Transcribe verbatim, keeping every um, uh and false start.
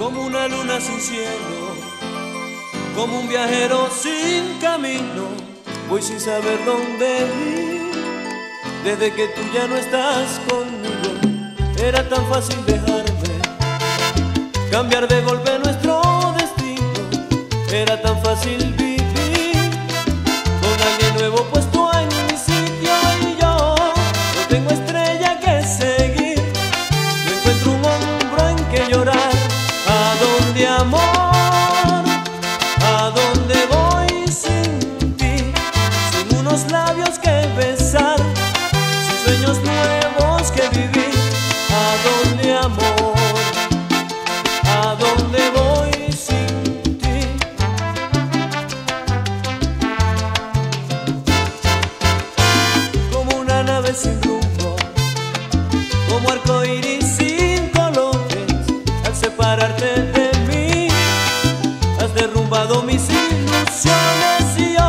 como una luna sin cielo, como un viajero sin camino, voy sin saber dónde ir. Desde que tú ya no estás conmigo, era tan fácil dejarme, cambiar de golpe nuestro destino. Era tan fácil vivir con alguien nuevo puesto en mi sitio, y yo no tengo estrella que seguir, no encuentro un hombro en que llorar. ¿A dónde, amor? ¿A dónde voy sin ti? Sin unos labios que besar, sin sueños nuevos que vivir. ¿A dónde, amor? ¿A dónde voy sin ti? Como una nave sin rumbo, como arco iris sin colores, al separarte de mí has derrumbado mis ilusiones, y yo